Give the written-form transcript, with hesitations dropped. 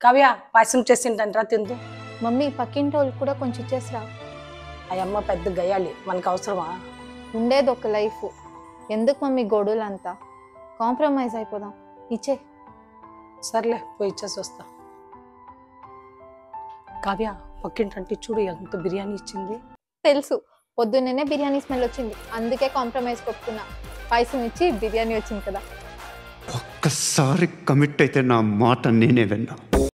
కావ్య పాయసం చేసింటంటరా తిందు. మమ్మీ పక్కింటి వాళ్ళు కూడా కొంచెం ఇచ్చేసిరా. ఆ అమ్మ పెద్ద గయ్యాలి, మనకు అవసరమా? ఉండేది ఒక లైఫ్, ఎందుకు మమ్మీ గొడవలంతా? కాంప్రమైజ్ అయిపోదాం, ఇచ్చే. సర్లే పోయి ఇచ్చేసి వస్తా. కావ్య పక్కింటంటే చూడు ఎంత బిర్యానీ ఇచ్చింది. తెలుసు, పొద్దున్నే బిర్యానీ స్మెల్ వచ్చింది, అందుకే కాంప్రమైజ్ కొట్టుకున్నా. పాయసం ఇచ్చి బిర్యానీ వచ్చింది కదా. ఒక్కసారి కమిట్ అయితే నా మాట నేనే విన్నా.